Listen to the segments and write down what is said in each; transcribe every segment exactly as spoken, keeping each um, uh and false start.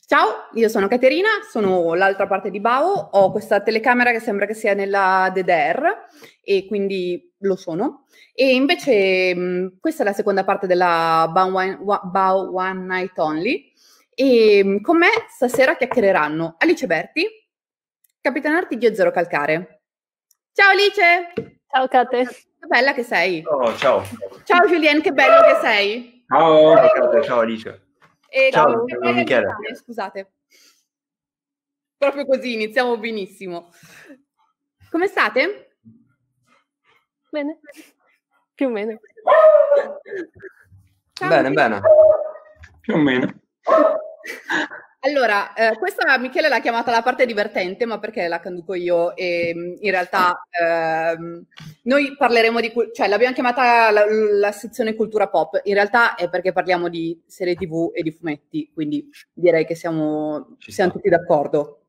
Ciao, io sono Caterina, sono l'altra parte di Bao, ho questa telecamera che sembra che sia nella D D R e quindi lo sono. E invece mh, questa è la seconda parte della Bao One, Bao One Night Only e mh, con me stasera chiacchiereranno Alice Berti, Capitano Artiglio e Zero Calcare. Ciao Alice! Ciao Cate! Che bella che sei! Oh, ciao! Ciao Julien, che bello che sei! Ciao! Ciao Cate, ciao Alice! E ciao, come Michele! Michele. Scusate. Proprio così, iniziamo benissimo. Come state? Bene, più o meno. Ciao, bene, Michele. bene. Più o meno. Allora, eh, questa Michele l'ha chiamata la parte divertente, ma perché la conduco io e in realtà ehm, noi parleremo di, cioè l'abbiamo chiamata la, la sezione cultura pop, in realtà è perché parliamo di serie tivù e di fumetti, quindi direi che siamo, siamo tutti d'accordo.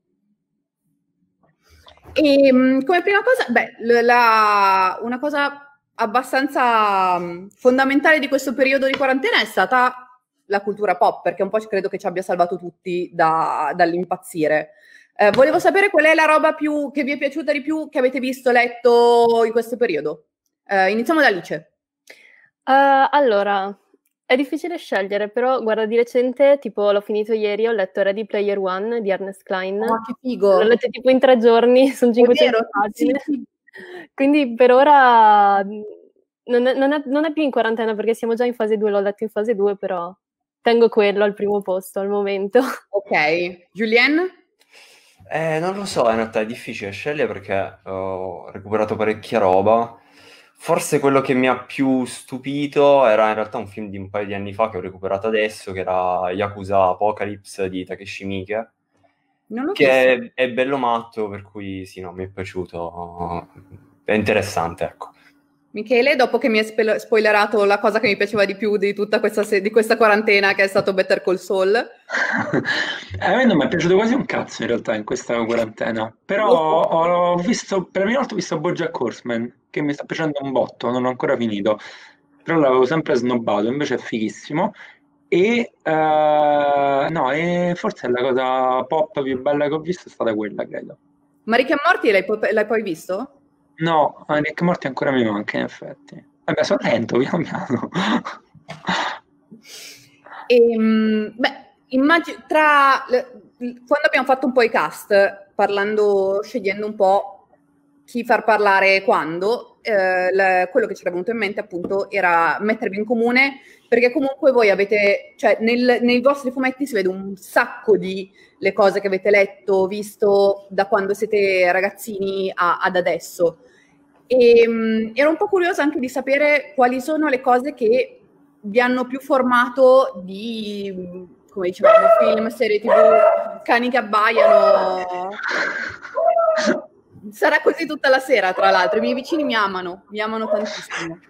E come prima cosa, beh, la, una cosa abbastanza fondamentale di questo periodo di quarantena è stata la cultura pop, perché un po' credo che ci abbia salvato tutti da, dall'impazzire. Eh, volevo sapere qual è la roba più che vi è piaciuta di più, che avete visto, letto in questo periodo. Eh, iniziamo da Alice. Uh, allora, è difficile scegliere, però guarda, di recente, tipo l'ho finito ieri, ho letto Ready Player One di Ernest Cline. Oh, che figo! L'ho letto tipo in tre giorni, sono cinquecento pagine. Sì, sì. Quindi per ora non è, non, è, non è più in quarantena perché siamo già in fase due, l'ho letto in fase due, però tengo quello al primo posto al momento. Ok, Julien? Eh, non lo so, in realtà è difficile scegliere perché ho recuperato parecchia roba. Forse quello che mi ha più stupito era in realtà un film di un paio di anni fa che ho recuperato adesso, che era Yakuza Apocalypse di Takeshi Miike, che è, è bello matto, per cui sì, no, mi è piaciuto, è interessante, ecco. Michele, dopo che mi hai spoilerato la cosa che mi piaceva di più di tutta questa, se- di questa quarantena, che è stato Better Call Saul. A me non mi è piaciuto quasi un cazzo in realtà in questa quarantena, però ho visto, per la prima volta ho visto BoJack Horseman, che mi sta piacendo un botto, non ho ancora finito, però l'avevo sempre snobbato, invece è fighissimo. E uh, no, e forse la cosa pop più bella che ho visto è stata quella, credo. Ma Rick and Morty l'hai, po- l'hai poi visto? No, Rick and Morty ancora mi manca, in effetti. Vabbè, sono lento, piano piano. E, beh, immagino tra quando abbiamo fatto un po' i cast, parlando, scegliendo un po' chi far parlare quando, eh, la, quello che ci era venuto in mente appunto era mettervi in comune, perché comunque voi avete, cioè nel, nei vostri fumetti si vede un sacco di le cose che avete letto, visto da quando siete ragazzini a, ad adesso. E um, ero un po' curiosa anche di sapere quali sono le cose che vi hanno più formato di, come dicevamo, film, serie tivù, cani che abbaiano. Sarà così tutta la sera, tra l'altro. I miei vicini mi amano, mi amano tantissimo.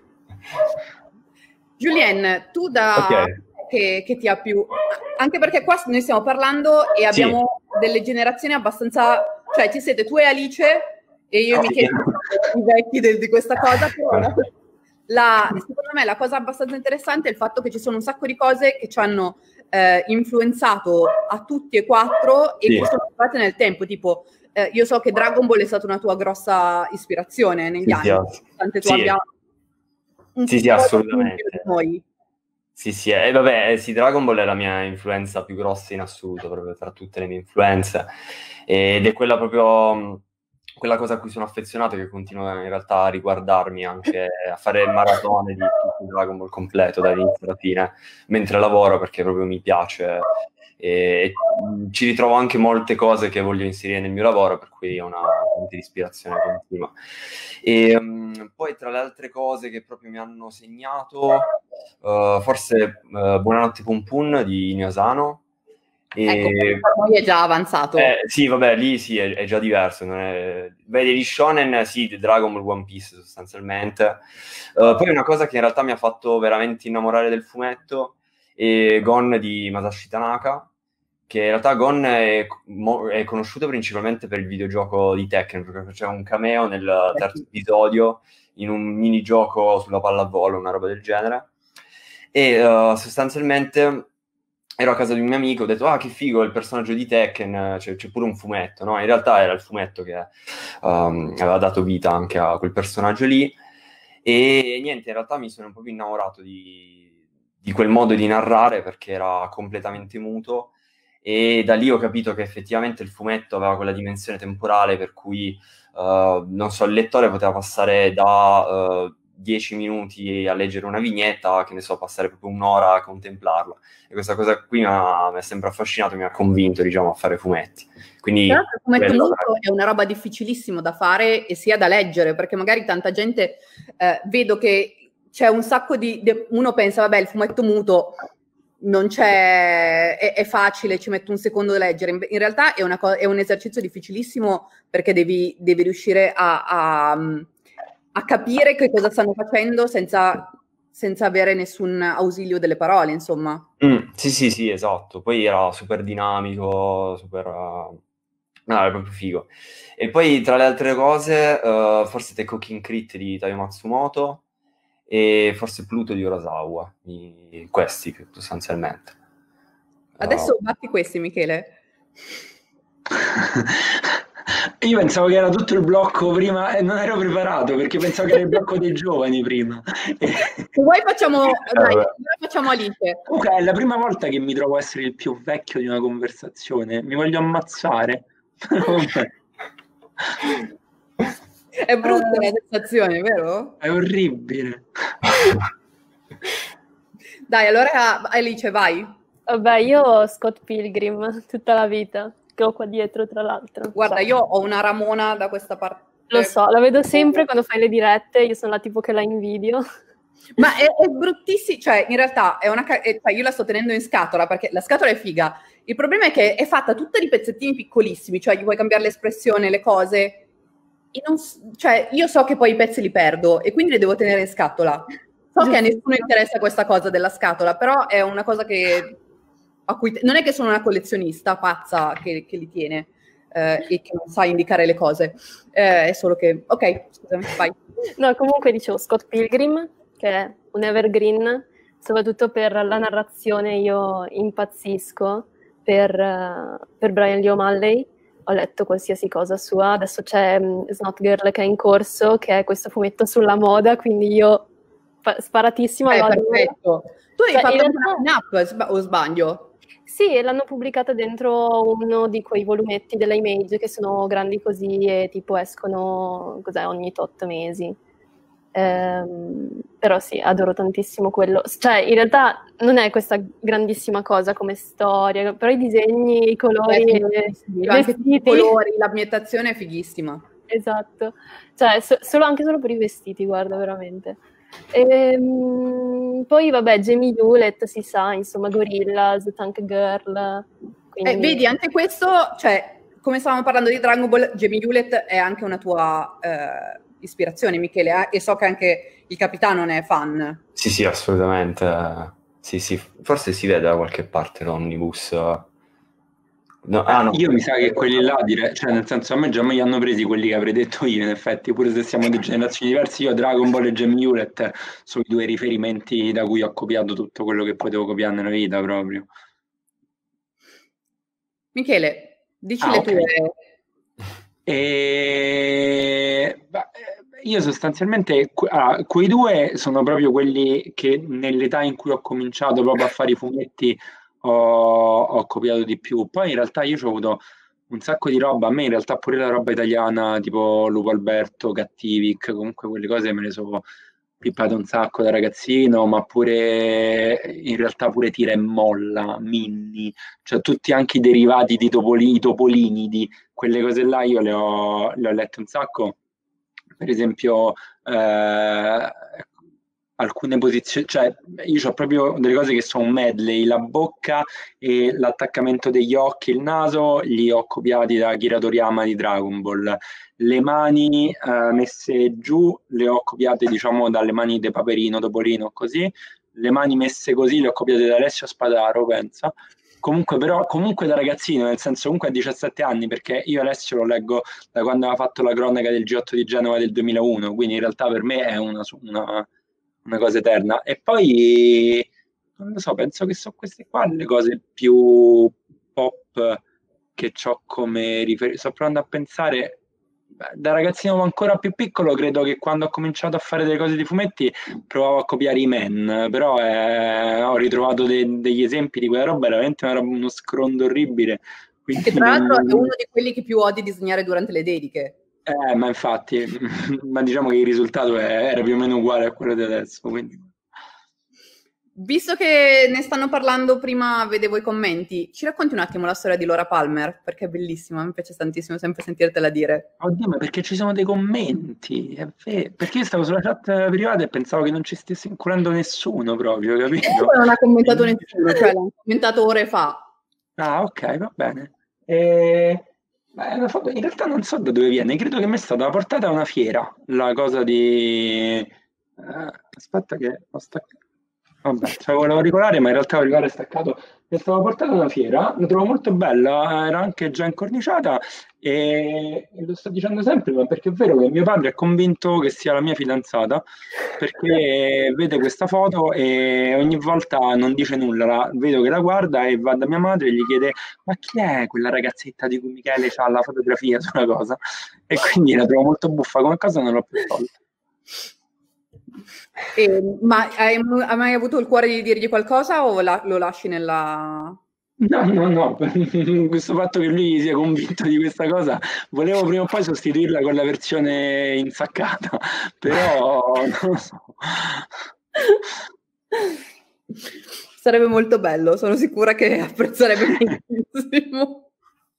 Julien, tu da okay. che, che ti ha più... Anche perché qua noi stiamo parlando e abbiamo sì. delle generazioni abbastanza... Cioè, ci siete tu e Alice e io e Michele, i vecchi de, di questa cosa, però la, secondo me la cosa abbastanza interessante è il fatto che ci sono un sacco di cose che ci hanno eh, influenzato a tutti e quattro e sì. che sono passate nel tempo, tipo eh, io so che Dragon Ball è stata una tua grossa ispirazione negli sì, anni, sì. tante tu sì. abbia un sì, sì, assolutamente. Noi. Sì, sì, e eh, vabbè, sì, Dragon Ball è la mia influenza più grossa in assoluto, proprio tra tutte le mie influenze, ed è quella proprio, quella cosa a cui sono affezionato, che continuo in realtà a riguardarmi, anche a fare il maratone di tutto Dragon Ball completo, dall'inizio alla fine, mentre lavoro, perché proprio mi piace, e ci ritrovo anche molte cose che voglio inserire nel mio lavoro, per cui è una fonte di ispirazione continua. E um, poi tra le altre cose che proprio mi hanno segnato, uh, forse uh, Buonanotte Pum Pum di Inio Asano. E... Ecco, per noi è già avanzato. Eh, sì, vabbè, lì sì, è, è già diverso. Non è... Beh, degli shonen, sì, di Dragon Ball, One Piece sostanzialmente. Uh, poi una cosa che in realtà mi ha fatto veramente innamorare del fumetto è Gon di Masashi Tanaka, che in realtà Gon è, è conosciuto principalmente per il videogioco di Tekken, perché c'è un cameo nel terzo episodio in un minigioco sulla pallavolo, una roba del genere, e uh, sostanzialmente ero a casa di un mio amico, ho detto, ah, che figo, il personaggio di Tekken, c'è, c'è pure un fumetto, no? In realtà era il fumetto che um, aveva dato vita anche a quel personaggio lì, e niente, in realtà mi sono proprio innamorato di, di quel modo di narrare, perché era completamente muto, e da lì ho capito che effettivamente il fumetto aveva quella dimensione temporale per cui, uh, non so, il lettore poteva passare da... Uh, dieci minuti a leggere una vignetta, che ne so, passare proprio un'ora a contemplarla. E questa cosa qui mi ha, mi ha sempre affascinato, mi ha convinto, diciamo, a fare fumetti. Quindi, il fumetto muto è una roba difficilissima da fare e sia da leggere, perché magari tanta gente, eh, vedo che c'è un sacco di... De, uno pensa, vabbè, il fumetto muto non c'è, è, è facile, ci metto un secondo da leggere. In, in realtà è, una co- è un esercizio difficilissimo, perché devi, devi riuscire a... a a capire che cosa stanno facendo senza, senza avere nessun ausilio delle parole, insomma. Mm, sì, sì, sì, esatto. Poi era super dinamico, super... Uh... No, era proprio figo. E poi, tra le altre cose, uh, forse The Cooking Crit di Taiyo Matsumoto e forse Pluto di Urasawa. I... Questi, più sostanzialmente. Adesso uh... batti questi, Michele. Io pensavo che era tutto il blocco prima e non ero preparato, perché pensavo che era il blocco dei giovani prima. Se vuoi facciamo, dai, facciamo Alice. Comunque è la prima volta che mi trovo a essere il più vecchio di una conversazione, mi voglio ammazzare. È brutta uh, la sensazione, vero? È orribile. Dai, allora Alice, vai. Vabbè, io ho Scott Pilgrim tutta la vita, che ho qua dietro, tra l'altro. Guarda, io ho una Ramona da questa parte. Lo so, la vedo sempre quando fai le dirette, io sono la tipo che la invidio. Ma è, è bruttissimo, cioè in realtà è una, è, cioè io la sto tenendo in scatola perché la scatola è figa. Il problema è che è fatta tutta di pezzettini piccolissimi, cioè gli puoi cambiare l'espressione, le cose, e non, cioè io so che poi i pezzi li perdo e quindi li devo tenere in scatola. So che a nessuno interessa questa cosa della scatola, però è una cosa che a cui non è che sono una collezionista pazza che, che li tiene eh, e che non sa indicare le cose, eh, è solo che ok, scusami, vai. No, comunque dicevo Scott Pilgrim, che è un evergreen, soprattutto per la narrazione. Io impazzisco per, uh, per Brian Lee O'Malley, ho letto qualsiasi cosa sua, adesso c'è um, Snot Girl che è in corso, che è questo fumetto sulla moda, quindi io fa- sparatissima. Eh, perfetto. Tu hai cioè, fatto realtà... una up o sbaglio? Sì, l'hanno pubblicata dentro uno di quei volumetti della Image che sono grandi così e tipo escono cos'è, ogni tot mesi. Ehm, però sì, adoro tantissimo quello. Cioè, in realtà non è questa grandissima cosa come storia, però i disegni, i colori, Beh, sì, i anche vestiti, i colori, l'ambientazione è fighissima. Esatto, cioè so, solo, anche solo per i vestiti, guarda, veramente. Ehm, poi vabbè, Jamie Hewlett, si sa, insomma, Gorillaz, Tank Girl. Quindi... Eh, vedi, anche questo, cioè, come stavamo parlando di Dragon Ball, Jamie Hewlett è anche una tua eh, ispirazione, Michele, eh? E so che anche il capitano ne è fan. Sì, sì, assolutamente. Sì, sì, forse si vede da qualche parte l'omnibus. No, ah, no. Io mi sa che quelli là, dire, cioè nel senso a me già me li hanno presi quelli che avrei detto io, in effetti, pure se siamo di generazioni diverse, io Dragon Ball e Jamie Hewlett sono i due riferimenti da cui ho copiato tutto quello che potevo copiare nella vita proprio. Michele, dici ah, le okay. tue. E... Io sostanzialmente, ah, quei due sono proprio quelli che nell'età in cui ho cominciato proprio a fare i fumetti Ho, ho copiato di più. Poi in realtà io ho avuto un sacco di roba, a me in realtà pure la roba italiana tipo Lupo Alberto, Cattivic, comunque quelle cose me le sono pippate un sacco da ragazzino, ma pure in realtà pure Tira e Molla, Minni, cioè tutti anche i derivati di Topolini, i Topolini, di quelle cose là io le ho, le ho lette un sacco. Per esempio eh, alcune posizioni, cioè io ho proprio delle cose che sono un medley, la bocca e l'attaccamento degli occhi, il naso, li ho copiati da Akira Toriyama di Dragon Ball. Le mani eh, messe giù le ho copiate, diciamo, dalle mani di Paperino, Topolino, così. Le mani messe così le ho copiate da Alessio Spadaro, pensa. Comunque, però, comunque da ragazzino, nel senso comunque a diciassette anni, perché io Alessio lo leggo da quando aveva fatto la cronaca del G otto di Genova del duemilauno, quindi in realtà per me è una, una, una cosa eterna. E poi non lo so, penso che sono queste qua le cose più pop che ho come riferimento. Sto provando a pensare, beh, da ragazzino ancora più piccolo, credo che quando ho cominciato a fare delle cose di fumetti provavo a copiare i Men, però eh, ho ritrovato de- degli esempi di quella roba, veramente una roba, uno scrondo orribile. Quindi che tra l'altro non... è uno di quelli che più odi disegnare durante le dediche. Eh, ma infatti, ma diciamo che il risultato è, era più o meno uguale a quello di adesso, quindi... Visto che ne stanno parlando prima, vedevo i commenti, ci racconti un attimo la storia di Laura Palmer? Perché è bellissima, mi piace tantissimo sempre sentirtela dire. Oddio, ma perché ci sono dei commenti? È vero. Perché io stavo sulla chat privata e pensavo che non ci stesse incurando nessuno proprio, capito? Non ha commentato nessuno, cioè l'ha commentato ore fa. Ah, ok, va bene. E... Beh, una foto- in realtà non so da dove viene, credo che mi è stata portata a una fiera, la cosa di... eh, aspetta che ho staccato. Vabbè, ce la volevo regolare, ma in realtà l'auricolare è staccato. Mi è stata portata a una fiera, la trovo molto bella, era anche già incorniciata e, e lo sto dicendo sempre, ma perché è vero che mio padre è convinto che sia la mia fidanzata, perché vede questa foto e ogni volta non dice nulla, la- vedo che la guarda e va da mia madre e gli chiede ma chi è quella ragazzetta di cui Michele ha la fotografia sulla cosa? E quindi la trovo molto buffa come cosa, non l'ho più tolta. E, ma hai, hai mai avuto il cuore di dirgli qualcosa o la- lo lasci nella... No, no, no, per questo fatto che lui sia convinto di questa cosa, volevo prima o poi sostituirla con la versione insaccata, però non lo so. Sarebbe molto bello, sono sicura che apprezzerebbe moltissimo.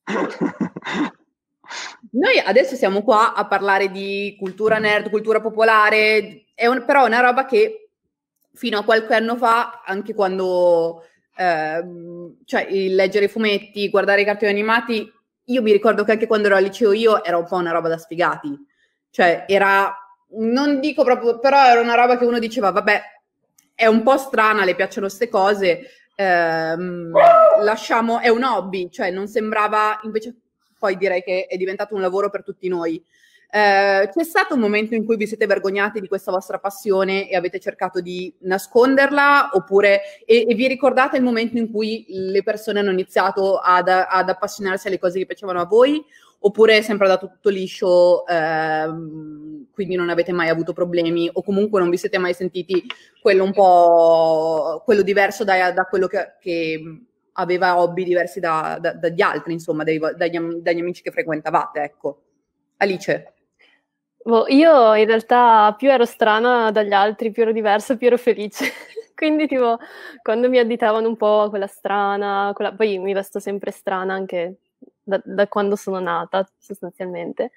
Noi adesso siamo qua a parlare di cultura nerd, cultura popolare, è un, però è una roba che fino a qualche anno fa, anche quando ehm, cioè il leggere i fumetti, guardare i cartoni animati, io mi ricordo che anche quando ero al liceo io era un po' una roba da sfigati, cioè era, non dico proprio, però era una roba che uno diceva, vabbè, è un po' strana, le piacciono queste cose, ehm, lasciamo, è un hobby, cioè non sembrava, invece poi direi che è diventato un lavoro per tutti noi. Eh, c'è stato un momento in cui vi siete vergognati di questa vostra passione e avete cercato di nasconderla, oppure e, e vi ricordate il momento in cui le persone hanno iniziato ad, ad appassionarsi alle cose che piacevano a voi, oppure è sempre andato tutto liscio, ehm, quindi non avete mai avuto problemi, o comunque non vi siete mai sentiti quello un po' quello diverso da, da quello che, che aveva hobby diversi da, da, dagli altri, insomma, dai, dagli, dagli amici che frequentavate, ecco. Alice? Boh, io in realtà più ero strana dagli altri, più ero diversa, più ero felice. Quindi tipo, quando mi additavano un po' quella strana, quella... poi mi vesto sempre strana anche da, da quando sono nata, sostanzialmente.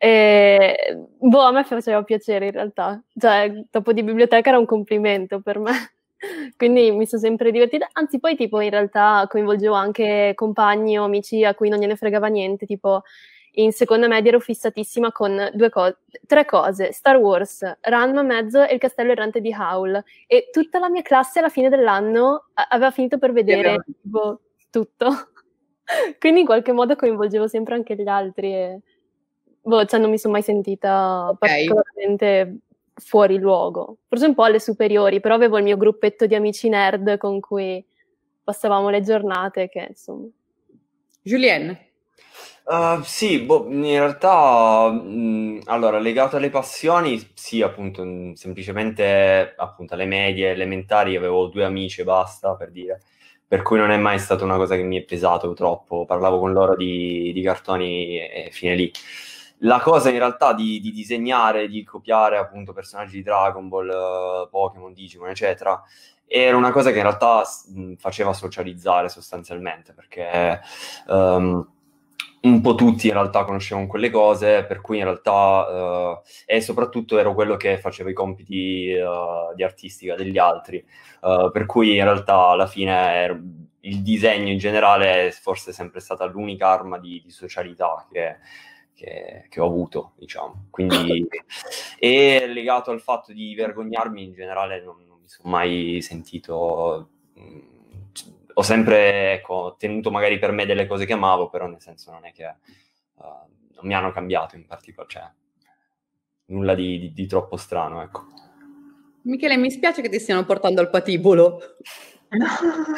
E boh, a me faceva piacere in realtà. Cioè, dopo di biblioteca era un complimento per me. Quindi mi sono sempre divertita, anzi poi tipo in realtà coinvolgevo anche compagni o amici a cui non gliene fregava niente, tipo in seconda media ero fissatissima con due cose, tre cose, Star Wars, Ranma mezzo e il castello errante di Howl, e tutta la mia classe alla fine dell'anno a- aveva finito per vedere tipo, tutto. Quindi in qualche modo coinvolgevo sempre anche gli altri e boh, cioè non mi sono mai sentita okay. particolarmente fuori luogo. Forse un po' alle superiori, però avevo il mio gruppetto di amici nerd con cui passavamo le giornate che insomma. Julien? Uh, sì, boh, in realtà, mh, allora, legato alle passioni, sì, appunto, mh, semplicemente, appunto, alle medie, elementari avevo due amici e basta, per dire, per cui non è mai stata una cosa che mi è pesato troppo, parlavo con loro di, di cartoni e fine lì. La cosa in realtà di, di disegnare, di copiare appunto personaggi di Dragon Ball, uh, Pokémon, Digimon, eccetera, era una cosa che in realtà mh, faceva socializzare sostanzialmente, perché... Um, un po' tutti in realtà conoscevano quelle cose, per cui in realtà, eh, e soprattutto ero quello che faceva i compiti uh, di artistica degli altri, uh, per cui in realtà alla fine er- il disegno in generale è forse sempre stata l'unica arma di, di socialità che, che, che ho avuto, diciamo. Quindi, e legato al fatto di vergognarmi in generale non, non mi sono mai sentito... Mh, ho sempre, ecco, tenuto magari per me delle cose che amavo, però nel senso non è che uh, non mi hanno cambiato in particolare, cioè nulla di, di, di troppo strano, ecco. Michele, mi spiace che ti stiano portando al patibolo. No.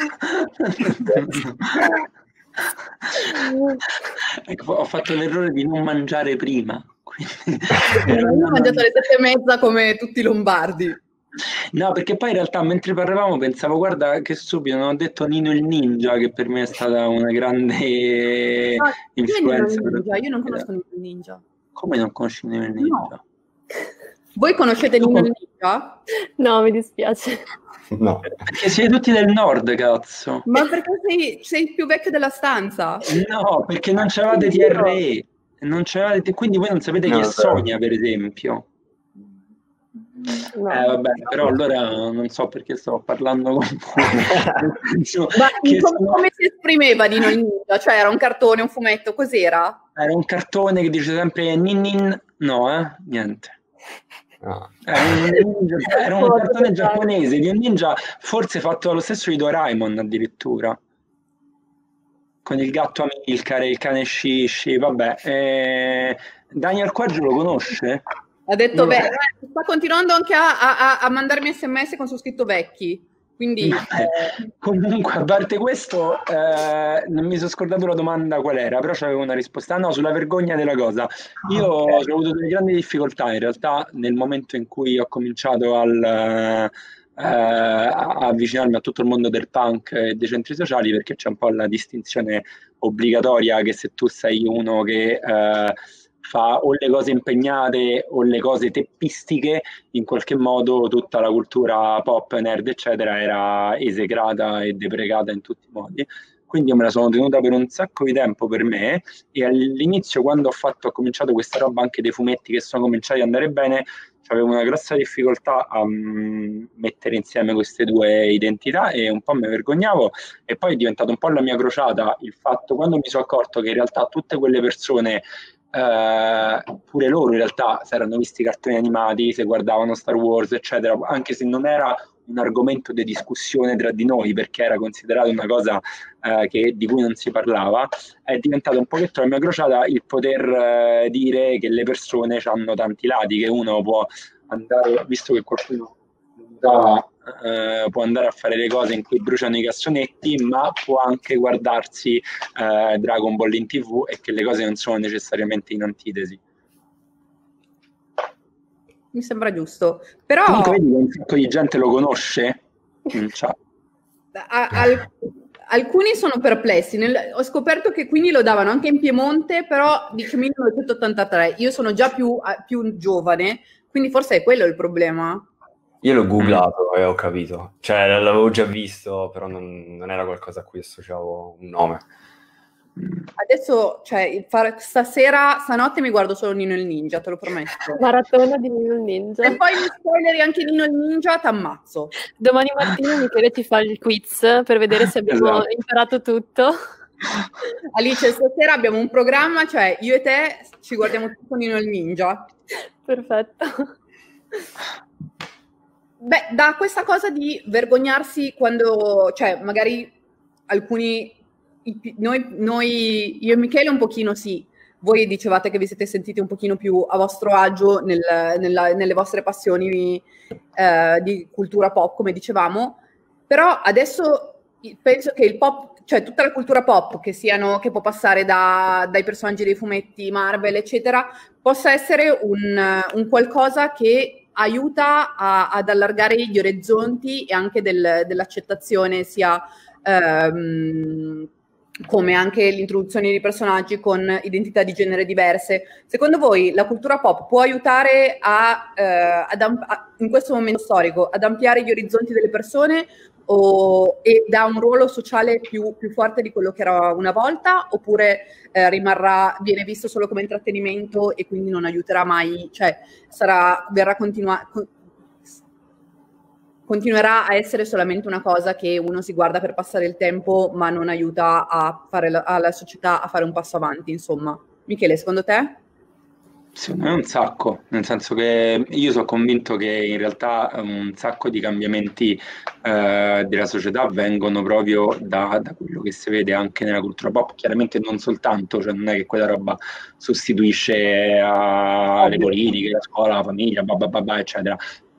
Ecco, ho fatto l'errore di non mangiare prima. Quindi... non ho mangiato alle sette e mezza come tutti i lombardi. No, perché poi in realtà mentre parlavamo pensavo, guarda che stupido, non ho detto Nino il Ninja, che per me è stata una grande no, influenza. Nino il Ninja? Io non conosco Nino il Ninja. Come non conosci Nino il Ninja? No. Voi conoscete Nino il Ninja? No, mi dispiace. No. Perché siete tutti del nord, cazzo. Ma perché sei, sei il più vecchio della stanza? No, perché non c'avevate T R E. Non c'avevate, quindi voi non sapete No, chi è però. Sonia, per esempio. No. Eh, vabbè, però allora non so perché sto parlando con voi. Ma che come, sono... come si esprimeva Nino il Ninja? Cioè era un cartone, un fumetto, cos'era? Era un cartone che dice sempre nin nin, no, eh, niente. No. Era un, ninja, era un cartone giapponese di un ninja, forse fatto lo stesso di Doraemon addirittura, con il gatto Amilcar e il cane Shishi, vabbè. Eh, Daniel Quaggio lo conosce? Ha detto, Non lo beh, so. sta continuando anche a, a, a mandarmi sms con su scritto vecchi. Quindi, eh, comunque, a parte questo, eh, non mi sono scordato la domanda qual era, però c'avevo una risposta. Ah, no, sulla vergogna della cosa. Io Okay. ho avuto delle grandi difficoltà in realtà nel momento in cui ho cominciato al, eh, a avvicinarmi a tutto il mondo del punk e dei centri sociali, perché c'è un po' la distinzione obbligatoria che se tu sei uno che eh, fa o le cose impegnate o le cose teppistiche, in qualche modo tutta la cultura pop, nerd, eccetera, era esecrata e deprecata in tutti i modi. Quindi io me la sono tenuta per un sacco di tempo per me, e all'inizio, quando ho fatto, ho cominciato questa roba anche dei fumetti che sono cominciati ad andare bene, avevo una grossa difficoltà a um, mettere insieme queste due identità e un po' mi vergognavo, e poi è diventato un po' la mia crociata il fatto, quando mi sono accorto che in realtà tutte quelle persone Uh, pure loro in realtà si erano visti cartoni animati, se guardavano Star Wars eccetera, anche se non era un argomento di discussione tra di noi perché era considerato una cosa uh, che, di cui non si parlava, è diventato un pochetto la mia crociata il poter uh, dire che le persone hanno tanti lati, che uno può andare, visto che qualcuno da Uh, può andare a fare le cose in cui bruciano i cassonetti, ma può anche guardarsi uh, Dragon Ball in tv, e che le cose non sono necessariamente in antitesi. Mi sembra giusto. Però comunque vedi che un sacco di gente lo conosce in chat. A, al, alcuni sono perplessi. Nel, ho scoperto che quindi lo davano anche in Piemonte, però dice millenovecentottantatré. Io sono già più, più giovane, quindi forse è quello il problema. Io l'ho googlato e ho capito, cioè l'avevo già visto, però non, non era qualcosa a cui associavo un nome. Adesso, cioè, fare, stasera, stanotte mi guardo solo Nino il Ninja, te lo prometto. Maratona di Nino il Ninja. E poi mi spoileri anche Nino il Ninja, t'ammazzo. Domani mattina Michele ci fa il quiz per vedere se abbiamo esatto. imparato tutto. Alice, stasera abbiamo un programma, cioè io e te ci guardiamo tutto Nino il Ninja. Perfetto. Beh, da questa cosa di vergognarsi quando, cioè, magari alcuni, noi, noi, io e Michele un pochino sì, voi dicevate che vi siete sentiti un pochino più a vostro agio nel, nella, nelle vostre passioni eh, di cultura pop, come dicevamo, però adesso penso che il pop, cioè tutta la cultura pop, che siano, che può passare da, dai personaggi dei fumetti, Marvel, eccetera, possa essere un, un qualcosa che aiuta a, ad allargare gli orizzonti e anche del, dell'accettazione, sia ehm, come anche l'introduzione di personaggi con identità di genere diverse. Secondo voi la cultura pop può aiutare a, eh, ad amp- a, in questo momento storico ad ampliare gli orizzonti delle persone o, e dà un ruolo sociale più, più forte di quello che era una volta, oppure eh, rimarrà, viene visto solo come intrattenimento e quindi non aiuterà mai, cioè sarà, verrà continua, con, continuerà a essere solamente una cosa che uno si guarda per passare il tempo ma non aiuta a fare la, alla società a fare un passo avanti, insomma. Michele, secondo te? Secondo me un sacco, nel senso che io sono convinto che in realtà un sacco di cambiamenti eh, della società vengono proprio da, da quello che si vede anche nella cultura pop, chiaramente non soltanto, cioè non è che quella roba sostituisce a, alle politiche, la scuola, la famiglia, bah bah bah bah, eccetera,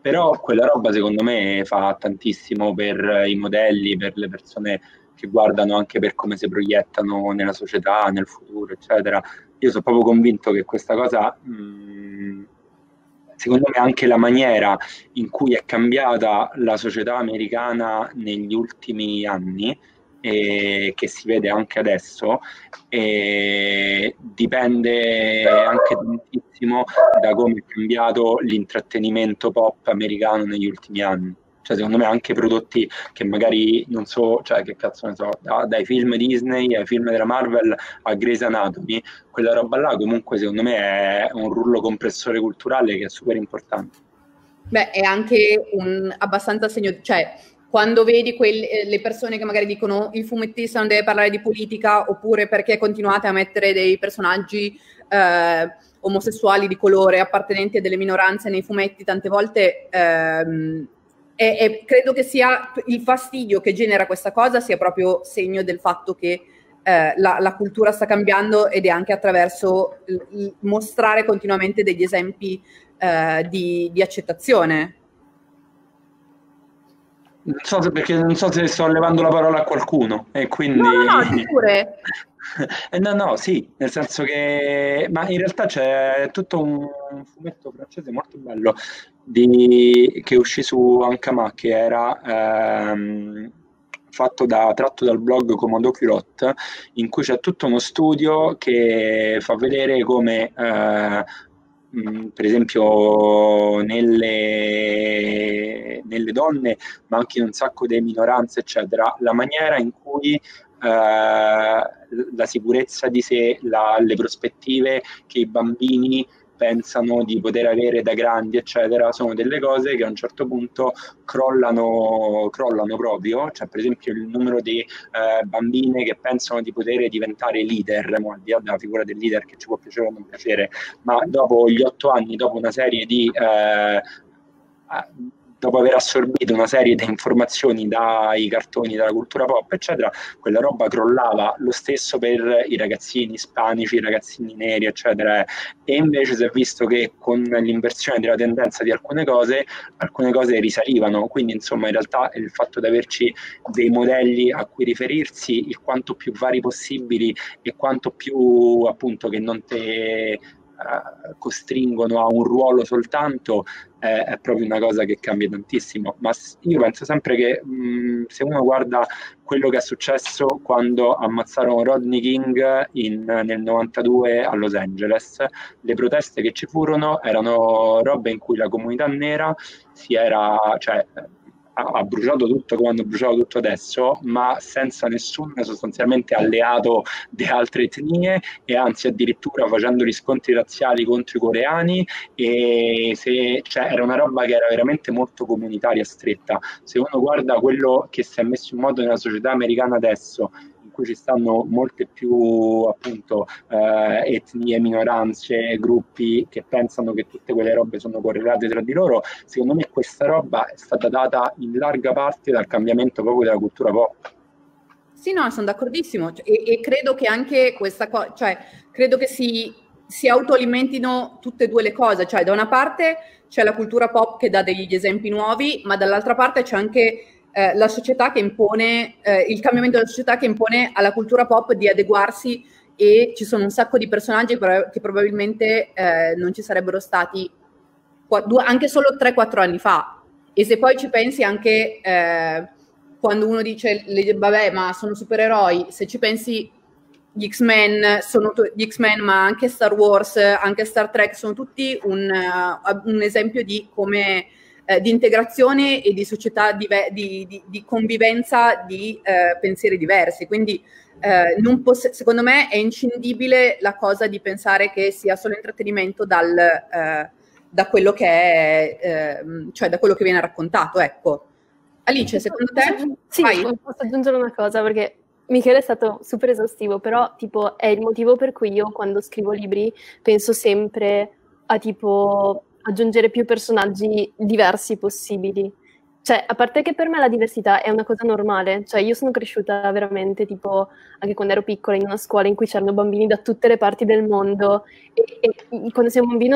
però quella roba secondo me fa tantissimo per i modelli, per le persone che guardano anche per come si proiettano nella società, nel futuro, eccetera. Io sono proprio convinto che questa cosa, mh, secondo me anche la maniera in cui è cambiata la società americana negli ultimi anni, e che si vede anche adesso, e dipende anche tantissimo da come è cambiato l'intrattenimento pop americano negli ultimi anni. Cioè, secondo me anche prodotti che magari non so, cioè che cazzo ne so, da, dai film Disney ai film della Marvel a Grey's Anatomy, quella roba là comunque secondo me è un rullo compressore culturale che è super importante. Beh, è anche un abbastanza segno, cioè quando vedi quelle, le persone che magari dicono il fumettista non deve parlare di politica, oppure perché continuate a mettere dei personaggi eh, omosessuali di colore appartenenti a delle minoranze nei fumetti, tante volte ehm, e, e credo che sia il fastidio che genera questa cosa sia proprio segno del fatto che eh, la, la cultura sta cambiando, ed è anche attraverso il, il mostrare continuamente degli esempi eh, di, di accettazione. Non so se, perché non so se sto levando la parola a qualcuno e quindi... No, no, no, pure. eh, no, no, sì, nel senso che... Ma in realtà c'è tutto un fumetto francese molto bello di... che uscì su Ankama, che era ehm, fatto da, tratto dal blog Commando Culotte, in cui c'è tutto uno studio che fa vedere come... Eh, per esempio nelle, nelle donne, ma anche in un sacco di minoranze, eccetera, la maniera in cui eh, la sicurezza di sé, la, le prospettive che i bambini pensano di poter avere da grandi, eccetera, sono delle cose che a un certo punto crollano, crollano proprio. Cioè, per esempio, il numero di eh, bambine che pensano di poter diventare leader, al di là della figura del leader che ci può piacere o non piacere, ma dopo gli otto anni, dopo una serie di... Eh, dopo aver assorbito una serie di informazioni dai cartoni, dalla cultura pop, eccetera, quella roba crollava. Lo stesso per i ragazzini ispanici, i ragazzini neri, eccetera. E invece si è visto che con l'inversione della tendenza di alcune cose, alcune cose risalivano. Quindi, insomma, in realtà il fatto di averci dei modelli a cui riferirsi il quanto più vari possibili e quanto più, appunto, che non te... Uh, costringono a un ruolo soltanto, eh, è proprio una cosa che cambia tantissimo. Ma io penso sempre che mh, se uno guarda quello che è successo quando ammazzarono Rodney King in, nel novantadue a Los Angeles, le proteste che ci furono erano robe in cui la comunità nera si era, cioè, ha bruciato tutto come hanno bruciato tutto adesso, ma senza nessun sostanzialmente alleato di altre etnie, e anzi addirittura facendo riscontri razziali contro i coreani, e se, cioè, era una roba che era veramente molto comunitaria, stretta. Se uno guarda quello che si è messo in moto nella società americana adesso, in cui ci stanno molte più, appunto, eh, etnie, minoranze, gruppi che pensano che tutte quelle robe sono correlate tra di loro, secondo me questa roba è stata data in larga parte dal cambiamento proprio della cultura pop. Sì, no, sono d'accordissimo, e, e credo che anche questa cosa, cioè credo che si, si autoalimentino tutte e due le cose. Cioè, da una parte c'è la cultura pop che dà degli esempi nuovi, ma dall'altra parte c'è anche Eh, la società che impone, eh, il cambiamento della società che impone alla cultura pop di adeguarsi, e ci sono un sacco di personaggi che probabilmente eh, non ci sarebbero stati anche solo tre quattro anni fa. E se poi ci pensi anche eh, quando uno dice le, vabbè, ma sono supereroi, se ci pensi gli X-Men sono gli X-Men, ma anche Star Wars, anche Star Trek, sono tutti un, uh, un esempio di come Eh, di integrazione e di società di, di, di, di convivenza di eh, pensieri diversi. Quindi eh, non poss- secondo me è inscindibile la cosa di pensare che sia solo intrattenimento dal, eh, da quello che è, eh, cioè da quello che viene raccontato. Ecco. Alice, secondo te? Sì, Vai. Posso aggiungere una cosa, perché Michele è stato super esaustivo, però tipo è il motivo per cui io quando scrivo libri penso sempre a tipo aggiungere più personaggi diversi possibili. Cioè, a parte che per me la diversità è una cosa normale, cioè io sono cresciuta veramente, tipo, anche quando ero piccola, in una scuola in cui c'erano bambini da tutte le parti del mondo, e, e quando sei un bambino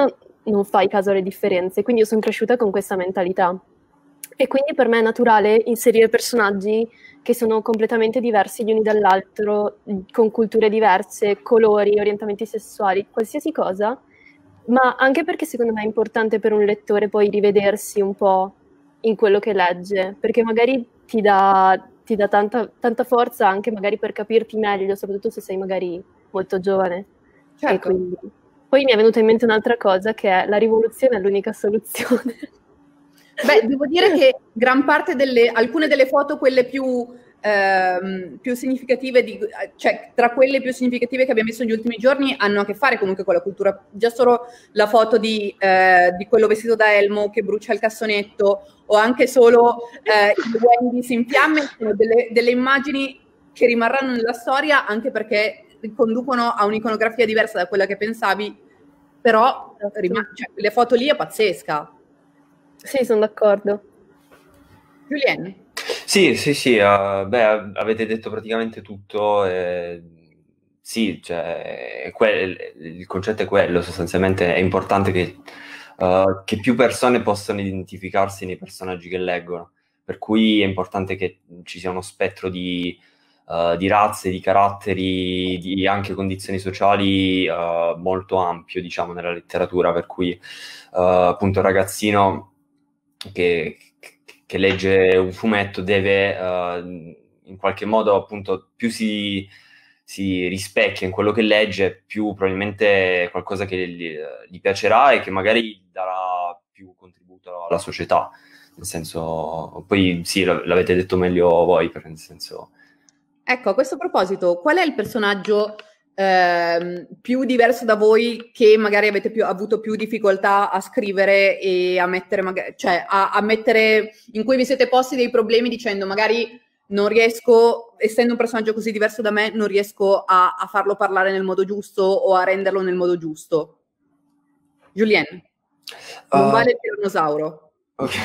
non fai caso alle differenze. Quindi io sono cresciuta con questa mentalità. E quindi per me è naturale inserire personaggi che sono completamente diversi gli uni dall'altro, con culture diverse, colori, orientamenti sessuali, qualsiasi cosa, ma anche perché secondo me è importante per un lettore poi rivedersi un po' in quello che legge, perché magari ti dà, ti dà tanta, tanta forza anche magari per capirti meglio, soprattutto se sei magari molto giovane. Certo. E quindi... Poi mi è venuta in mente un'altra cosa, che è la rivoluzione è l'unica soluzione. Beh, devo dire che gran parte delle, alcune delle foto, quelle più, ehm, più significative, di, cioè tra quelle più significative che abbiamo visto negli ultimi giorni, hanno a che fare comunque con la cultura. Già solo la foto di, eh, di quello vestito da Elmo che brucia il cassonetto, o anche solo eh, il Wendy's in fiamme, sono delle, delle immagini che rimarranno nella storia, anche perché conducono a un'iconografia diversa da quella che pensavi, però rim- cioè, le foto lì è pazzesca. Sì, sono d'accordo. Julien? Sì, sì, sì, uh, beh, avete detto praticamente tutto. Eh, sì, cioè, è que- il concetto è quello, sostanzialmente è importante che, uh, che più persone possano identificarsi nei personaggi che leggono, per cui è importante che ci sia uno spettro di, uh, di razze, di caratteri, di anche condizioni sociali uh, molto ampio, diciamo, nella letteratura, per cui uh, appunto il ragazzino che, che legge un fumetto deve uh, in qualche modo, appunto, più si, si rispecchia in quello che legge, più probabilmente è qualcosa che gli, gli piacerà e che magari darà più contributo alla società. Nel senso, poi sì, l'avete detto meglio voi, per nel senso... Ecco, a questo proposito, qual è il personaggio Ehm, più diverso da voi che magari avete più, avuto più difficoltà a scrivere e a mettere, magari, cioè a, a mettere, in cui vi siete posti dei problemi dicendo magari non riesco, essendo un personaggio così diverso da me, non riesco a, a farlo parlare nel modo giusto o a renderlo nel modo giusto? Julien, non uh, vale il tirannosauro. Ok.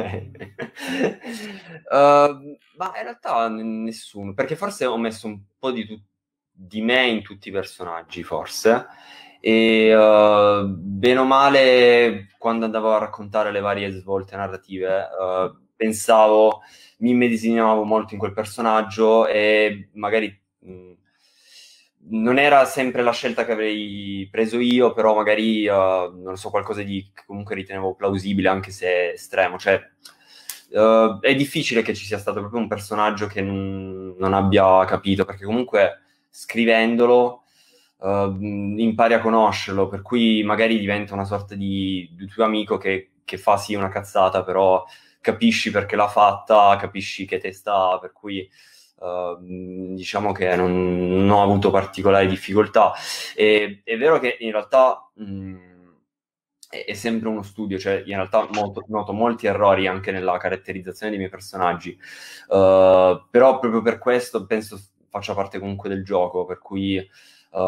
uh, ma in realtà nessuno, perché forse ho messo un po' di tutto di me in tutti i personaggi, forse, e uh, bene o male quando andavo a raccontare le varie svolte narrative uh, pensavo, mi immedesimavo molto in quel personaggio e magari mh, non era sempre la scelta che avrei preso io, però magari uh, non so, qualcosa di che comunque ritenevo plausibile anche se estremo, cioè uh, è difficile che ci sia stato proprio un personaggio che non, non abbia capito, perché comunque scrivendolo uh, impari a conoscerlo, per cui magari diventa una sorta di, di tuo amico che, che fa sì una cazzata, però capisci perché l'ha fatta, capisci che testa ha, per cui uh, diciamo che non, non ho avuto particolari difficoltà. E, è vero che in realtà mh, è, è sempre uno studio, cioè in realtà molto, noto molti errori anche nella caratterizzazione dei miei personaggi, uh, però proprio per questo penso faccia parte comunque del gioco, per cui uh,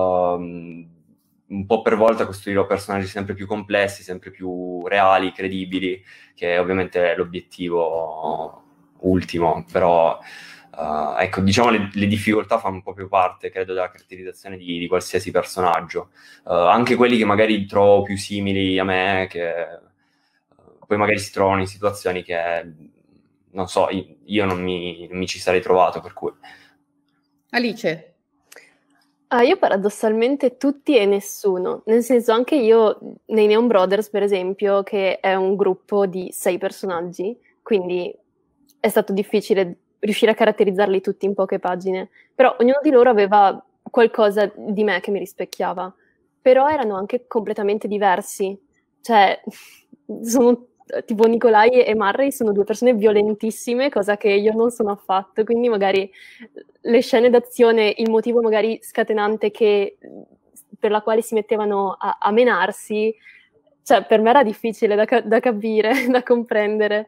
un po' per volta costruirò personaggi sempre più complessi, sempre più reali, credibili, che ovviamente è l'obiettivo ultimo, però uh, ecco, diciamo le, le difficoltà fanno proprio parte, credo, della caratterizzazione di, di qualsiasi personaggio, uh, anche quelli che magari trovo più simili a me, che uh, poi magari si trovano in situazioni che, non so, io non mi, non mi ci sarei trovato, per cui... Alice? Ah, io paradossalmente tutti e nessuno, nel senso anche io nei Neon Brothers per esempio, che è un gruppo di sei personaggi, quindi è stato difficile riuscire a caratterizzarli tutti in poche pagine, però ognuno di loro aveva qualcosa di me che mi rispecchiava, però erano anche completamente diversi, cioè sono tipo Nikolai e Murray sono due persone violentissime, cosa che io non sono affatto, quindi magari le scene d'azione, il motivo magari scatenante che, per la quale si mettevano a, a menarsi, cioè per me era difficile da, da capire, da comprendere.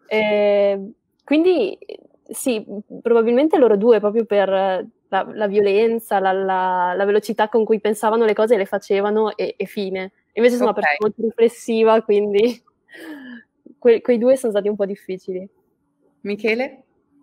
E quindi sì, probabilmente loro due, proprio per la, la violenza, la, la, la velocità con cui pensavano le cose, le facevano e, e fine. Invece sono okay. Una persona molto riflessiva, quindi que, quei due sono stati un po' difficili. Michele?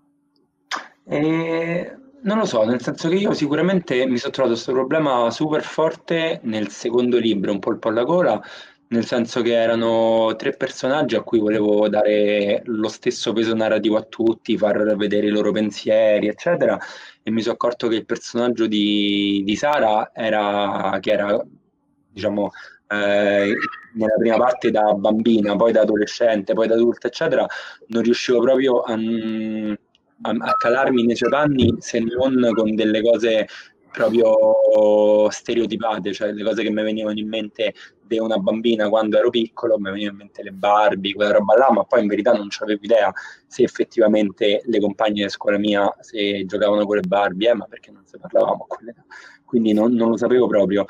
Eh, non lo so, nel senso che io sicuramente mi sono trovato questo problema super forte nel secondo libro, Un polpo alla gola, nel senso che erano tre personaggi a cui volevo dare lo stesso peso narrativo a tutti, far vedere i loro pensieri, eccetera, e mi sono accorto che il personaggio di, di Sara era, che era, diciamo, eh, nella prima parte da bambina, poi da adolescente, poi da adulta, eccetera, non riuscivo proprio a, a, a calarmi nei suoi panni, se non con delle cose proprio stereotipate, cioè le cose che mi venivano in mente di una bambina quando ero piccolo, mi venivano in mente le Barbie, quella roba là, ma poi in verità non avevo idea se effettivamente le compagne di scuola mia se giocavano con le Barbie, eh, ma perché non se parlavamo a quell'età, quindi non, non lo sapevo proprio.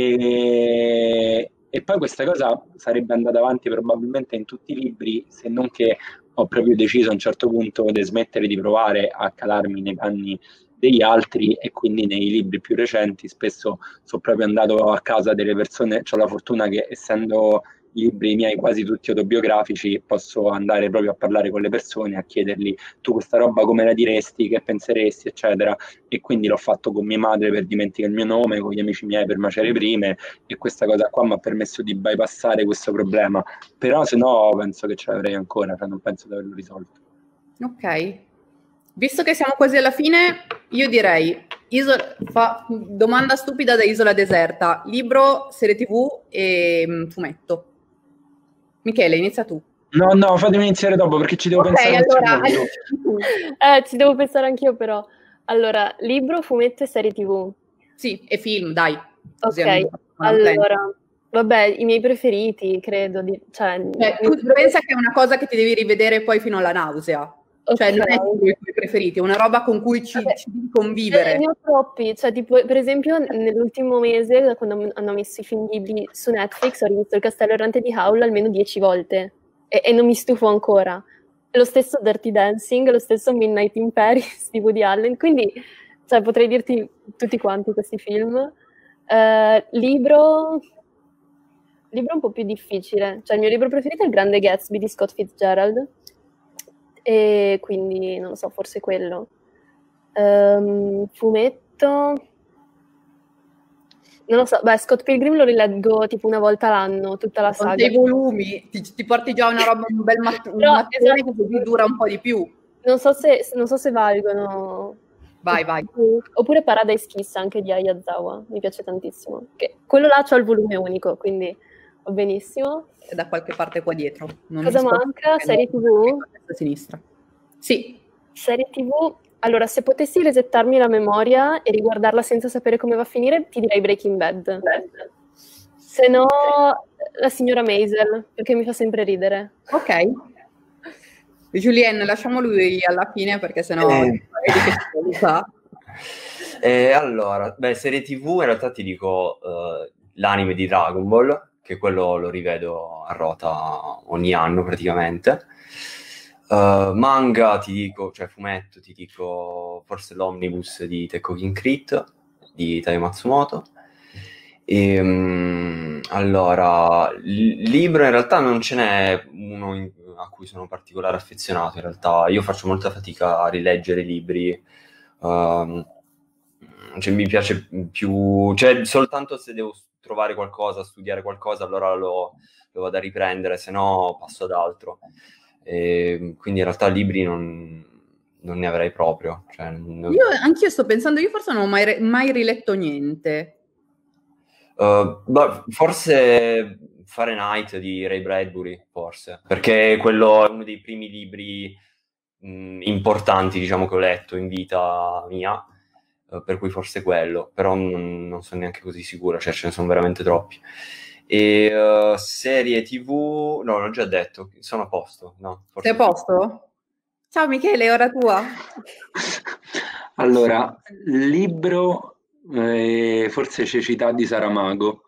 E, e poi questa cosa sarebbe andata avanti probabilmente in tutti i libri, se non che ho proprio deciso a un certo punto di smettere di provare a calarmi nei panni degli altri, e quindi nei libri più recenti spesso sono proprio andato a casa delle persone. Ho la fortuna che, essendo i libri miei quasi tutti autobiografici, posso andare proprio a parlare con le persone, a chiedergli: tu questa roba come la diresti, che penseresti, eccetera. E quindi l'ho fatto con mia madre per dimenticare il mio nome, con gli amici miei per Macerie Prime, e questa cosa qua mi ha permesso di bypassare questo problema. Però se no penso che ce l'avrei ancora, cioè non penso di averlo risolto. Ok. Visto che siamo quasi alla fine, io direi isola, fa, domanda stupida da Isola Deserta: libro, serie tivù e mh, fumetto. Michele, inizia tu. No, no, fatemi iniziare dopo perché ci devo Ok, pensare. allora. eh, ci devo pensare anch'io però. Allora, libro, fumetto e serie tivù. Sì, e film, dai. Così Ok, almeno non allora, penso. vabbè, i miei preferiti, credo. Di, cioè, Cioè, tu pensa che è una cosa che ti devi rivedere poi fino alla nausea. Cioè, Ok. non è uno dei tuoi preferiti, è una roba con cui ci, Vabbè, ci devi convivere. eh, ne ho troppi, cioè tipo per esempio nell'ultimo mese, quando hanno messo i film ghibli su Netflix, ho rivisto Il Castello Errante di Howl almeno dieci volte e, e non mi stufo ancora. Lo stesso Dirty Dancing, lo stesso Midnight in Paris di Woody Allen, quindi cioè, potrei dirti tutti quanti questi film. Eh, libro... libro un po' più difficile, cioè il mio libro preferito è Il Grande Gatsby di Scott Fitzgerald, e quindi non lo so, forse quello. Um, fumetto, non lo so, beh, Scott Pilgrim lo rileggo tipo una volta l'anno, tutta la Con saga. dei volumi, ti, ti porti già una roba, un bel mat- un Però, mattone esatto, che così dura un po' di più. Non so se, non so se valgono. Vai, vai. Oppure Paradise Kiss anche di Ayazawa, mi piace tantissimo. Che quello là c'ho il volume unico, quindi va benissimo. È da qualche parte qua dietro. Non Cosa manca? Serie tivù? A sinistra. Sì. Serie tivù. Allora, se potessi resettarmi la memoria e riguardarla senza sapere come va a finire, ti direi Breaking Bad. Se no, La signora Maisel, perché mi fa sempre ridere. Ok. Julien, lasciamo lui alla fine perché sennò Eh. lo sa. Eh, allora, beh, serie tivù in realtà ti dico uh, l'anime di Dragon Ball, che quello lo rivedo a rota ogni anno praticamente. Uh, manga ti dico, cioè fumetto ti dico forse l'Omnibus di Tekkokin Crit di Taiyo Matsumoto. E, um, allora, l- libro in realtà non ce n'è uno in- a cui sono particolare affezionato. In realtà io faccio molta fatica a rileggere libri. Um, cioè mi piace più, cioè soltanto se devo trovare qualcosa, studiare qualcosa, allora lo, lo vado a riprendere, se no passo ad altro. E quindi in realtà libri non, non ne avrei proprio. Cioè, non... Io anch'io sto pensando, io forse non ho mai, mai riletto niente. Uh, beh, forse Fahrenheit di Ray Bradbury, forse, perché quello è uno dei primi libri mh, importanti, diciamo, che ho letto in vita mia, uh, per cui forse quello, però non, non sono neanche così sicuro, cioè ce ne sono veramente troppi. E uh, serie tivù, no, l'ho già detto, sono a posto, no? Forse Sei a posto? Ciao Michele, è ora tua. Allora, libro, eh, forse Cecità di Saramago,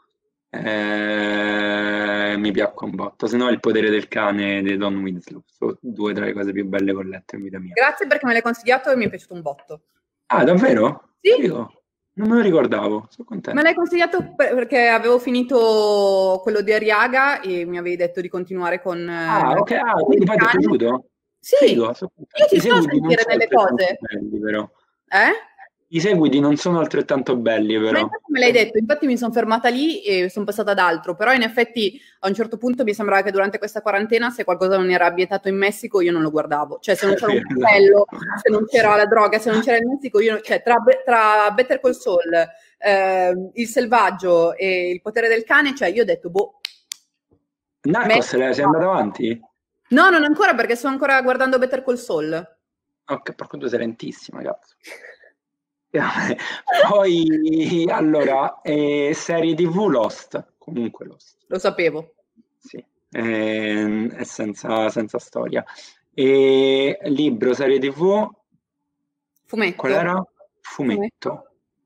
eh, mi piacque un botto, se no Il potere del cane di Don Winslow, sono due tra le cose più belle che ho letto in vita mia. Grazie perché me l'hai consigliato e mi è piaciuto un botto. Ah, davvero? Sì. Figo. Non me lo ricordavo, sono contento. Me l'hai consigliato perché avevo finito quello di Arriaga e mi avevi detto di continuare con... Ah, ok, ah, quindi poi ti è piaciuto? Sì, Figo, io ti so sentire delle cose. Belli, però. Eh? I seguiti non sono altrettanto belli, Ma però. infatti me l'hai detto, infatti mi sono fermata lì e sono passata ad altro, però in effetti a un certo punto mi sembrava che durante questa quarantena se qualcosa non era vietato in Messico io non lo guardavo, cioè se non c'era un cappello, se non c'era la droga, se non c'era il Messico, io, cioè tra, tra Better Call Saul, eh, Il Selvaggio e Il Potere del Cane, cioè io ho detto boh. Narcos, me... sei andato avanti? No, non ancora perché sto ancora guardando Better Call Saul. Ok, per quanto sei lentissima, cazzo. Poi, allora, eh, serie tivù Lost, comunque Lost. Lo sapevo. Sì, è, è senza, senza storia. E libro, serie tivù? Fumetto. Qual era? Fumetto.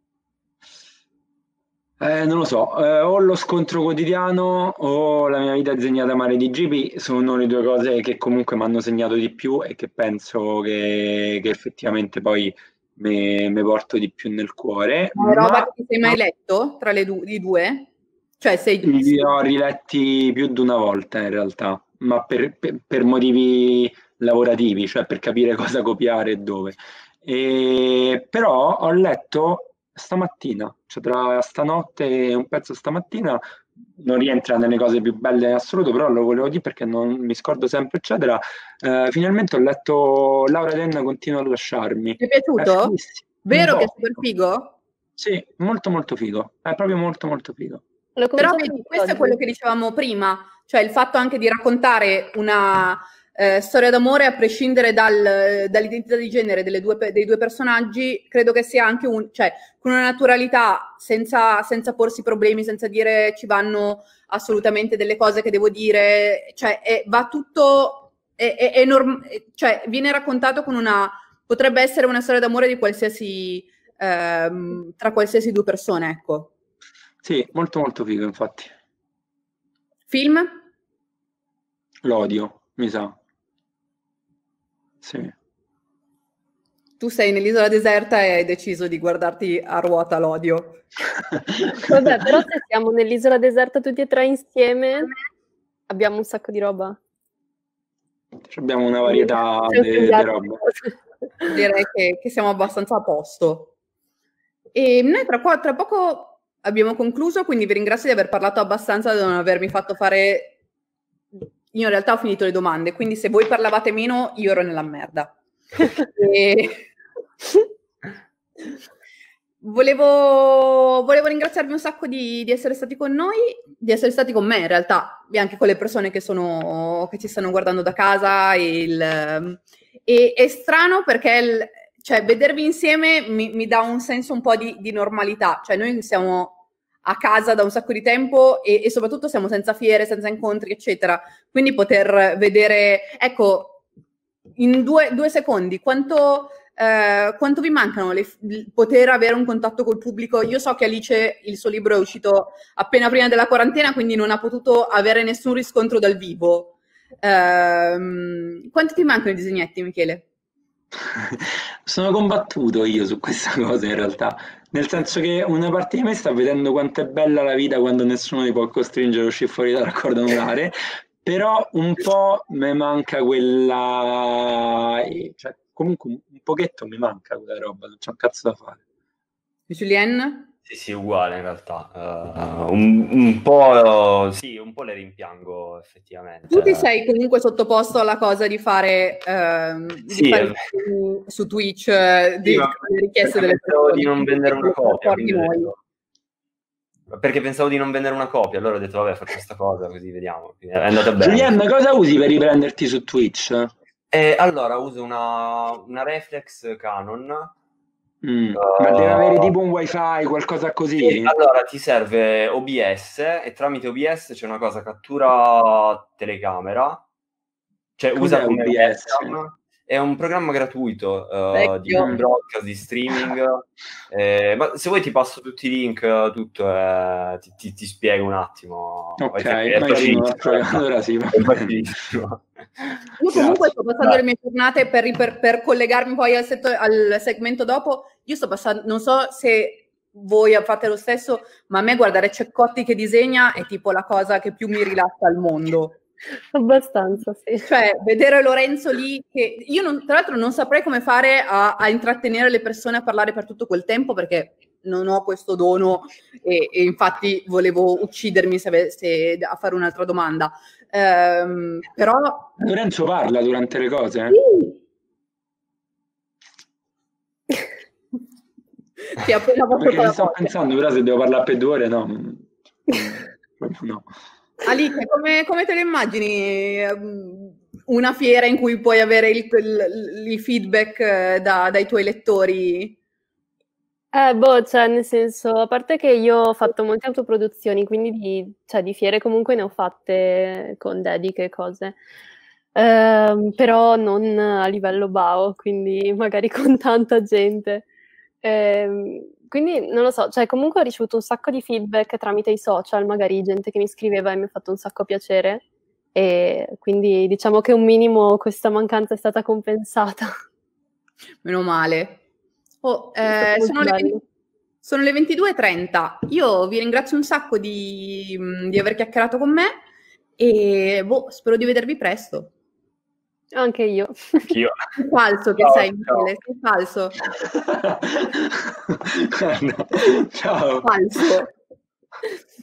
Eh, non lo so, eh, o Lo Scontro Quotidiano o La mia vita disegnata a mare di G P sono le due cose che comunque mi hanno segnato di più e che penso che, che effettivamente poi mi porto di più nel cuore. Una roba che ti sei mai letto tra le du- i due? Cioè sei... Li ho riletti più di una volta in realtà, ma per, per, per motivi lavorativi, cioè per capire cosa copiare e dove. E, però ho letto stamattina, cioè tra stanotte e un pezzo stamattina, non rientra nelle cose più belle in assoluto, però lo volevo dire perché non mi scordo sempre, eccetera. Eh, finalmente ho letto Laura Den continua a lasciarmi. Ti è piaciuto? È Vero che è super figo? Sì, molto molto figo, è proprio molto molto figo. Però vedi, questo è quello che dicevamo prima, cioè il fatto anche di raccontare una eh, storia d'amore a prescindere dal, dall'identità di genere delle due, dei due personaggi, credo che sia anche un, cioè con una naturalità, senza, senza porsi problemi, senza dire ci vanno assolutamente delle cose che devo dire, cioè è, va tutto, è, è, è norm- cioè viene raccontato con una, potrebbe essere una storia d'amore di qualsiasi, ehm, tra qualsiasi due persone, ecco. Sì, molto molto figo, infatti. Film? L'odio, mi sa. Sì. Tu sei nell'isola deserta e hai deciso di guardarti a ruota l'odio. Vabbè, però se siamo nell'isola deserta tutti e tre insieme, abbiamo un sacco di roba. Abbiamo una varietà di roba. Direi che, che siamo abbastanza a posto. E noi tra, qua, tra poco abbiamo concluso, quindi vi ringrazio di aver parlato abbastanza, di non avermi fatto fare... Io in realtà ho finito le domande, quindi se voi parlavate meno, io ero nella merda. e... volevo, volevo ringraziarvi un sacco di, di essere stati con noi, di essere stati con me in realtà, e anche con le persone che, sono, che ci stanno guardando da casa. Il, e, è strano perché... Il, cioè, vedervi insieme mi, mi dà un senso un po' di, di normalità. Cioè, noi siamo a casa da un sacco di tempo e, e soprattutto siamo senza fiere, senza incontri, eccetera. Quindi poter vedere, ecco, in due, due secondi, quanto, eh, quanto vi mancano le, poter avere un contatto col pubblico? Io so che Alice, il suo libro è uscito appena prima della quarantena, quindi non ha potuto avere nessun riscontro dal vivo. Eh, quanti ti mancano i disegnetti, Michele? Sono combattuto io su questa cosa in realtà, nel senso che una parte di me sta vedendo quanto è bella la vita quando nessuno ti può costringere a uscire fuori dal raccordo anulare, però un po' mi manca quella, cioè comunque un pochetto mi manca quella roba, non c'è un cazzo da fare. Julien? Sì, sì, uguale in realtà. Uh, un, un po', sì, un po' le rimpiango effettivamente. Tu ti sei comunque sottoposto alla cosa di fare, ehm, sì, di fare su, su Twitch eh, di, sì, ma le richieste delle pensavo persone. di non vendere una copia. Noi. Perché pensavo di non vendere una copia, allora ho detto vabbè faccio questa cosa così vediamo. È andata bene. Julien, cosa usi per riprenderti su Twitch? Eh, allora uso una, una reflex Canon. Mm, uh, ma deve avere tipo un wifi, qualcosa così? Sì, allora ti serve O B S e tramite O B S c'è una cosa, cattura telecamera, cioè Cos'è usa come O B S? webcam. È un programma gratuito uh, di broadcast, di streaming, eh, ma se vuoi ti passo tutti i link, tutto, eh, ti, ti, ti spiego un attimo. Ok, è magari non allora sì, va bene. Io comunque sto passando Beh. le mie giornate per, per, per collegarmi poi al, setto, al segmento dopo. Io sto passando, non so se voi fate lo stesso, ma a me guardare Ceccotti che disegna è tipo la cosa che più mi rilassa al mondo. Abbastanza, sì. Cioè, vedere Lorenzo lì, che io non, tra l'altro non saprei come fare a, a intrattenere le persone a parlare per tutto quel tempo, perché non ho questo dono e, e infatti volevo uccidermi se avesse a fare un'altra domanda. Ehm, però... Lorenzo parla durante le cose? Eh? Sì. Sì, appena perché ci sto pensando, però se devo parlare per due ore, no. no. Alice, come, come te lo immagini una fiera in cui puoi avere il, il, il feedback da, dai tuoi lettori? Eh, boh, cioè, nel senso, a parte che io ho fatto molte autoproduzioni, quindi di, cioè, di fiere comunque ne ho fatte con dediche e cose, eh, però non a livello B A O, quindi magari con tanta gente. Eh, quindi non lo so, cioè comunque ho ricevuto un sacco di feedback tramite i social, magari gente che mi scriveva e mi ha fatto un sacco piacere, e quindi diciamo che un minimo questa mancanza è stata compensata. Meno male. Oh, eh, sono, le venti, sono le ventidue e trenta. Io vi ringrazio un sacco di, di aver chiacchierato con me e boh, spero di vedervi presto. Anche io. Anch'io. Sei falso che ciao, sei, ciao. Michele, sei falso. no, ciao. Falso.